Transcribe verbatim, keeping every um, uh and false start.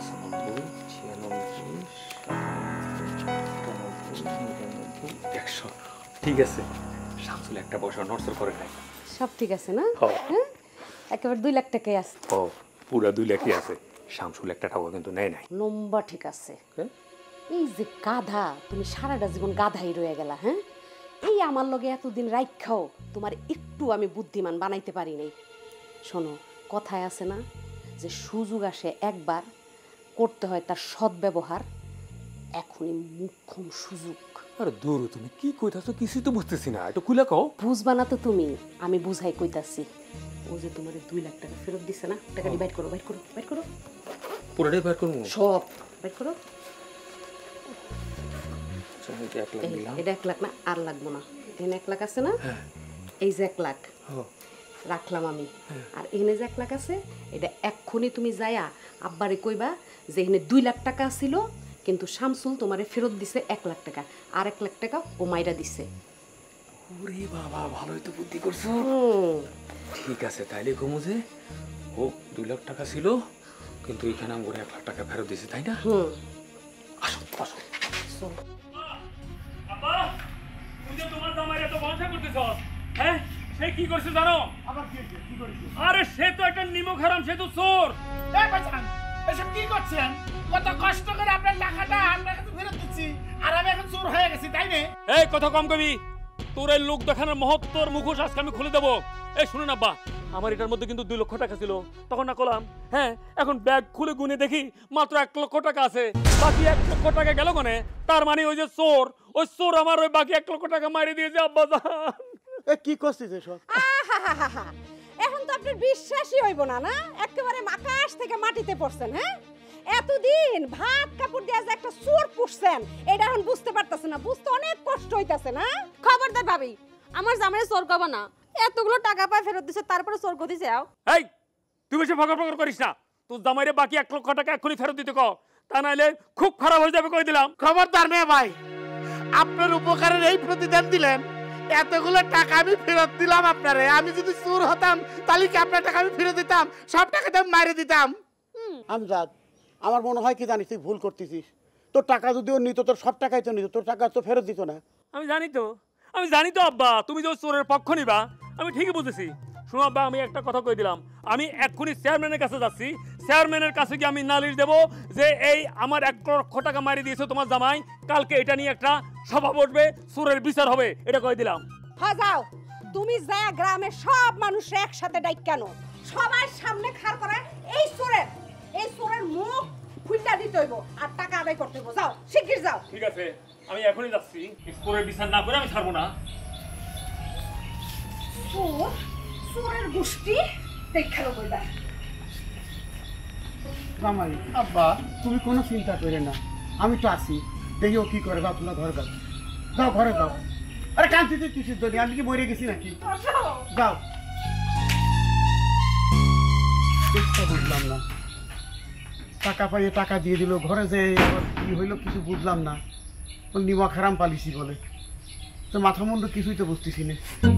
পঁচানব্বই ছিয়ানব্বই একশো। ঠিক আছে, শামসুল একটা পয়সা নড়চড় করে নাই। সব ঠিক আছে না? হ্যাঁ, একেবারে দুই লাখ টাকাই আছে। ও পুরা দুই লাখই আছে। শামসুল একটা টাকা কিন্তু নেয় নাই। নম্বর ঠিক আছে। এই যে গাধা, তুমি সারাটা জীবন গাধাই রয়ে গেলা। হ্যাঁ, এই আমার লগে এতদিন রাইখাও তোমার একটু আমি বুদ্ধিমান বানাইতে পারি নাই। শোনো, কথায় আছে না যে সুযোগ আসে একবার, করতে হয় তার সদ্ব্যবহার। এখনই মুখ্যম সুযোগ। আরে দূর, তুমি কি কইতাছো কিছুই তো বুঝতেছি না, একটু খুলে কও। বুঝবা না তো তুমি, আমি বুঝাই কইতাছি। ও যে তোমার দুই লাখ টাকা ফেরত দিছে না, টাকাটি বাইর করো, বাইর করো, বাইর করো। পুরোটাই বাইর করবো? সব বাইর করো। এটা এটা এক লাখ না, আর লাগবো না। এখানে এক লাখ আছে না, এই যে এক লাখ রাখলাম আমি। আর এখানে যে এক লাখ আছে, এটা এক্ষুনি তুমি যায়া আব্বারে কইবা যে এখানে দুই লাখ টাকা ছিল, কিন্তু শামসুল তোমারে ফেরত দিছে এক লাখ টাকা, আর এক লাখ টাকা ও মাইরা দিছে। ওরে বাবা, ভালোই তো বুদ্ধি করছো। ঠিক আছে, তাইলে কমু যে ও দুই লাখ টাকা ছিল, কিন্তু এখানে আমরা এক লাখ টাকা ফেরত দিছি, তাই না? হুম, আসো আসো। আব্বা, তুই যে তোমার জামাই এত বঞ্চা করতেছস, হ্যাঁ? সে কি করছে জানো? আবার কি কি করেছে? আরে সে তো একটা নিমক হারাম, সে তো চোর। এই বাজান, এসব কি করছেন? কত কষ্ট করে আপনার টাকাটা আপনার কাছে ফেরত দিচ্ছি, আর আমি এখন চোর হয়ে গেছি, তাই না? এই কথা কম কবি, তোর এই লোক দেখানোর মহত্তর মুখোশ আজকে আমি খুলে দেবো। এই শুনুন আব্বা, আমার এটার মধ্যে কিন্তু দুই লক্ষ টাকা ছিল, তখন না করলাম। হ্যাঁ, এখন ব্যাগ খুলে গুনে দেখি মাত্র এক লক্ষ টাকা আছে, বাকি এক লক্ষ টাকা গেল কোনে? তার মানে ওই যে চোর, ওই চোর আমার ওই বাকি এক লক্ষ টাকা মারি দিয়েছে আব্বা জান। এ কি করছিস এসব? এখন তো আপনার বিশ্বাসই হইব না, না? একেবারে আকাশ থেকে মাটিতে পড়ছেন। হ্যাঁ, এতদিন ভাত কাপড় দিয়ে যে একটা চোর পুষছেন, এটা এখন বুঝতে পারতেছে না, বুঝতে অনেক কষ্ট হইতাছে না? খবরদার ভাবি, আমার জামাই চোর কবা না। এতগুলো টাকা পায় ফেরত দিছে, তারপরে চোর গতি যাও। এই তুই বেশি ফকর ফকর করিস না, তোর জামাইরে বাকি এক লক্ষ টাকা এক্ষুনি ফেরত দিতে কও, তা নাইলে খুব খারাপ হয়ে যাবে কই দিলাম। খবরদার মেয়ে ভাই, আপনার উপকারের এই প্রতিদান দিলেন, এতগুলো টাকা আমি ফেরত দিলাম আপনারে। আমি যদি চোর হতাম তাহলে কি আপনার টাকা আমি ফেরত দিতাম? সব টাকা আমি মাইরে দিতাম। আমজাদ, আমার মনে হয় কি জানিস, তুই ভুল করতেছিস। তোর টাকা যদি ও নিত, তোর সব টাকাই তো নিত, তোর টাকা তো ফেরত দিত না। আমি জানি তো, আমি জানি তো আব্বা, তুমি যে চোরের পক্ষ নিবা, আমি ঠিকই বুঝেছি। শোনো আব্বা, আমি একটা কথা কই দিলাম, আমি এক্ষুনি চেয়ারম্যানের কাছে যাচ্ছি। চেয়ারম্যানের কাছে গিয়ে আমি নালিশ দেবো যে এই আমার এক লক্ষ টাকা মারি দিয়েছে তোমার জামাই, কালকে এটা নিয়ে একটা সভা বসবে, চোরের বিচার হবে, এটা কই দিলাম। হ্যাঁ, যাও তুমি যা গ্রামের সব মানুষ একসাথে ডাইক কেন সবার সামনে খাড় করে এই চোরের এই চোরের মুখ খুইলা দিতে হইব আর টাকা আদায় করতে হইব। যাও, শিগগির যাও। ঠিক আছে, আমি এখনই যাচ্ছি। চোরের বিচার না করে আমি ছাড়বো না। চোর, চোরের গোষ্ঠী দেখালো কইবা। জামাই, আব্বা, তুমি কোনো চিন্তা করে না, আমি তো আছি। দেখি ও কি করে। বা তোমরা ঘরে যাও, যাও ঘরে যাও। আরে কান্তি তুই কিসের জন্য? আমি কি মরে গেছি নাকি? যাও। বুঝলাম না, টাকা পাইয়ে টাকা দিয়ে দিল, ঘরে যে কি হইলো কিছু বুঝলাম না। নিমক হারাম পালিছি বলে, তো মাথা মুন্ডু কিছুই তো বুঝতেছি না।